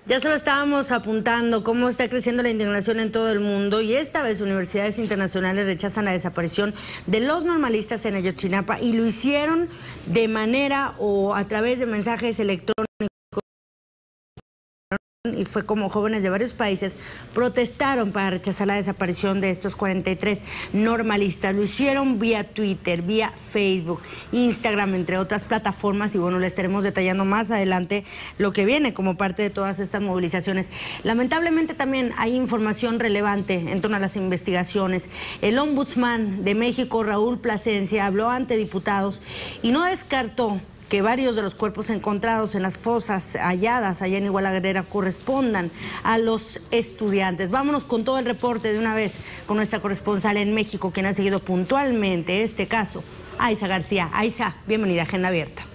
Ya se lo estábamos apuntando, cómo está creciendo la indignación en todo el mundo, y esta vez universidades internacionales rechazan la desaparición de los normalistas en Ayotzinapa, y lo hicieron de manera o a través de mensajes electrónicos. Y fue como jóvenes de varios países protestaron para rechazar la desaparición de estos 43 normalistas. Lo hicieron vía Twitter, vía Facebook, Instagram, entre otras plataformas. Y bueno, les estaremos detallando más adelante lo que viene como parte de todas estas movilizaciones. Lamentablemente también hay información relevante en torno a las investigaciones. El ombudsman de México, Raúl Plasencia, habló ante diputados y no descartó que varios de los cuerpos encontrados en las fosas halladas allá en Iguala Guerrera correspondan a los estudiantes. Vámonos con todo el reporte de una vez con nuestra corresponsal en México, quien ha seguido puntualmente este caso, Aiza García. Aiza, bienvenida a Agenda Abierta.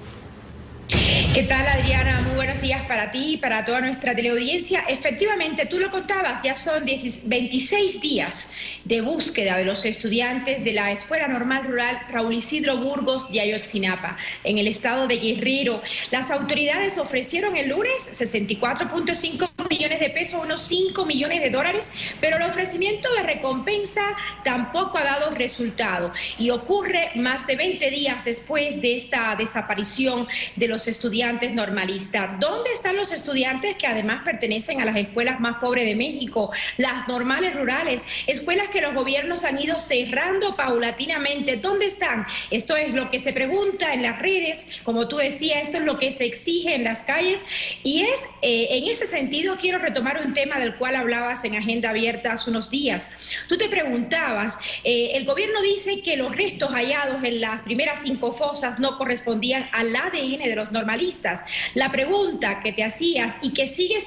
¿Qué tal, Adriana? Muy buenos días para ti y para toda nuestra teleaudiencia. Efectivamente, tú lo contabas, ya son 26 días de búsqueda de los estudiantes de la Escuela Normal Rural Raúl Isidro Burgos de Ayotzinapa, en el estado de Guerrero. Las autoridades ofrecieron el lunes 64.5 millones de pesos, unos 5 millones de dólares, pero el ofrecimiento de recompensa tampoco ha dado resultado y ocurre más de 20 días después de esta desaparición de los estudiantes normalistas. ¿Dónde están los estudiantes que además pertenecen a las escuelas más pobres de México, las normales rurales, escuelas que los gobiernos han ido cerrando paulatinamente? ¿Dónde están? Esto es lo que se pregunta en las redes, como tú decías, esto es lo que se exige en las calles, y es en ese sentido quiero retomar un tema del cual hablabas en Agenda Abierta hace unos días. Tú te preguntabas, el gobierno dice que los restos hallados en las primeras 5 fosas no correspondían al ADN de los normalistas. La pregunta que te hacías y que sigue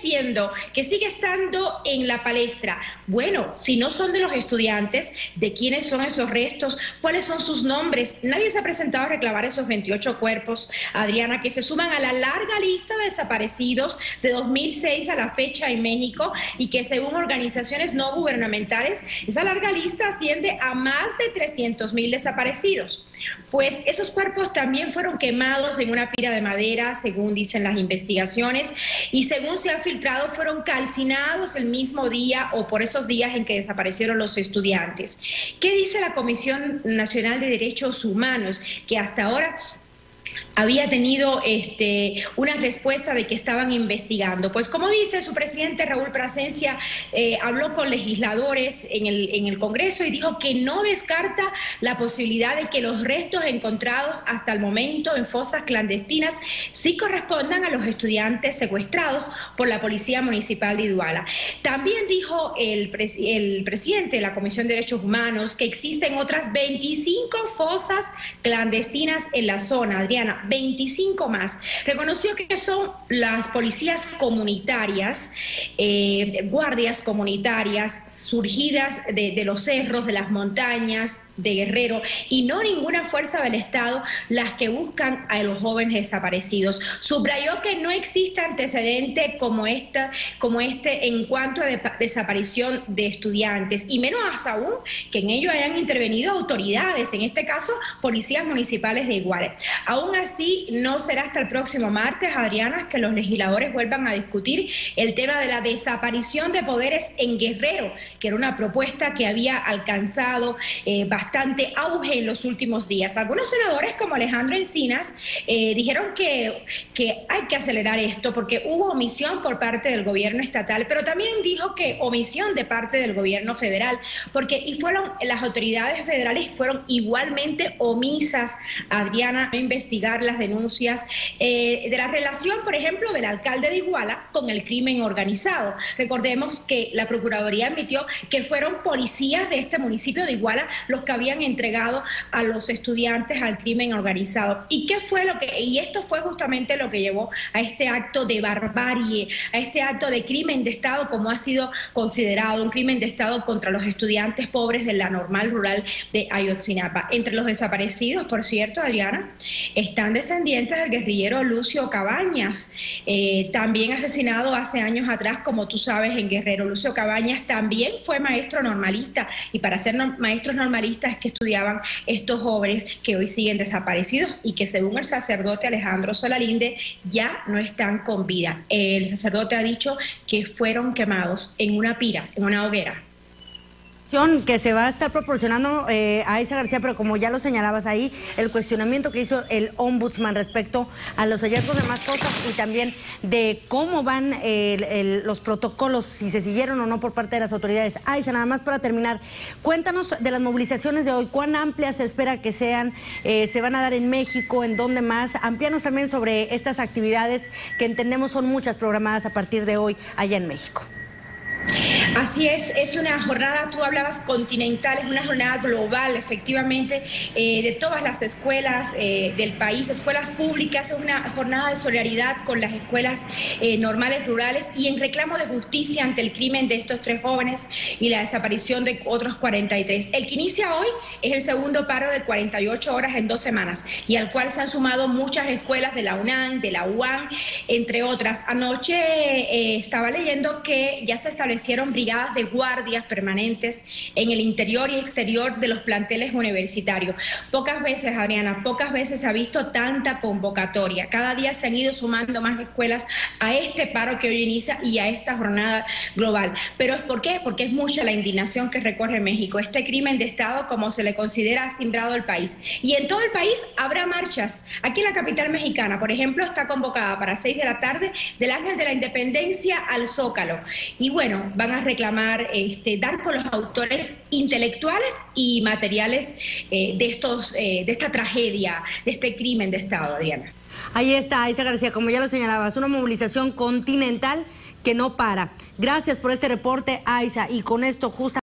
estando en la palestra, bueno, si no son de los estudiantes, ¿de quiénes son esos restos? ¿Cuáles son sus nombres? Nadie se ha presentado a reclamar esos 28 cuerpos, Adriana, que se suman a la larga lista de desaparecidos de 2006 a la fecha en México, y que según organizaciones no gubernamentales, esa larga lista asciende a más de 300,000 desaparecidos. Pues esos cuerpos también fueron quemados en una pira de madera, según dicen las investigaciones, y según se ha filtrado, fueron calcinados el mismo día o por esos días en que desaparecieron los estudiantes. ¿Qué dice la Comisión Nacional de Derechos Humanos? Que hasta ahora había tenido una respuesta de que estaban investigando. Pues como dice su presidente Raúl Plasencia, habló con legisladores en el Congreso y dijo que no descarta la posibilidad de que los restos encontrados hasta el momento en fosas clandestinas sí correspondan a los estudiantes secuestrados por la Policía Municipal de Iguala. También dijo el presidente de la Comisión de Derechos Humanos que existen otras 25 fosas clandestinas en la zona, Adriana, 25 más. Reconoció que son las policías comunitarias, guardias comunitarias surgidas de los cerros, de las montañas, de Guerrero, y no ninguna fuerza del Estado las que buscan a los jóvenes desaparecidos. Subrayó que no existe antecedente como este en cuanto a desaparición de estudiantes, y menos aún que en ello hayan intervenido autoridades, en este caso policías municipales de Iguala. Aún así, no será hasta el próximo martes, Adriana, que los legisladores vuelvan a discutir el tema de la desaparición de poderes en Guerrero, que era una propuesta que había alcanzado bastante auge en los últimos días. Algunos senadores, como Alejandro Encinas, dijeron que hay que acelerar esto porque hubo omisión por parte del gobierno estatal, pero también dijo que omisión de parte del gobierno federal, las autoridades federales fueron igualmente omisas, Adriana, a investigar las denuncias de la relación, por ejemplo, del alcalde de Iguala con el crimen organizado. Recordemos que la Procuraduría admitió que fueron policías de este municipio de Iguala los que habían entregado a los estudiantes al crimen organizado. ¿Y esto fue justamente lo que llevó a este acto de barbarie, a este acto de crimen de Estado, como ha sido considerado un crimen de Estado contra los estudiantes pobres de la Normal Rural de Ayotzinapa? Entre los desaparecidos, por cierto, Adriana, están descendientes del guerrillero Lucio Cabañas, también asesinado hace años atrás, como tú sabes, en Guerrero. Lucio Cabañas también fue maestro normalista, y para ser maestros normalistas es que estudiaban estos jóvenes que hoy siguen desaparecidos y que, según el sacerdote Alejandro Solalinde, ya no están con vida. El sacerdote ha dicho que fueron quemados en una pira, en una hoguera. Que se va a estar proporcionando a Aiza García, pero como ya lo señalabas ahí, el cuestionamiento que hizo el ombudsman respecto a los hallazgos de más cosas y también de cómo van los protocolos, si se siguieron o no por parte de las autoridades. Aiza, nada más para terminar, cuéntanos de las movilizaciones de hoy, cuán amplias se espera que sean, se van a dar en México, en dónde más. Amplíanos también sobre estas actividades que entendemos son muchas programadas a partir de hoy allá en México. Así es una jornada, tú hablabas continental, es una jornada global, efectivamente, de todas las escuelas del país, escuelas públicas. Es una jornada de solidaridad con las escuelas normales rurales y en reclamo de justicia ante el crimen de estos 3 jóvenes y la desaparición de otros 43. El que inicia hoy es el segundo paro de 48 horas en 2 semanas y al cual se han sumado muchas escuelas de la UNAM, de la UAM, entre otras. Anoche estaba leyendo que ya se establecieron brigadas de guardias permanentes en el interior y exterior de los planteles universitarios. Pocas veces, Adriana, pocas veces se ha visto tanta convocatoria. Cada día se han ido sumando más escuelas a este paro que hoy inicia y a esta jornada global. ¿Pero es por qué? Porque es mucha la indignación que recorre México. Este crimen de Estado, como se le considera, ha cimbrado el país. Y en todo el país habrá marchas. Aquí en la capital mexicana, por ejemplo, está convocada para 6 de la tarde del Ángel de la Independencia al Zócalo. Y bueno, van a reclamar dar con los autores intelectuales y materiales de esta tragedia, de este crimen de Estado, Adriana. Ahí está, Aiza García, como ya lo señalabas, una movilización continental que no para. Gracias por este reporte, Aiza, y con esto justamente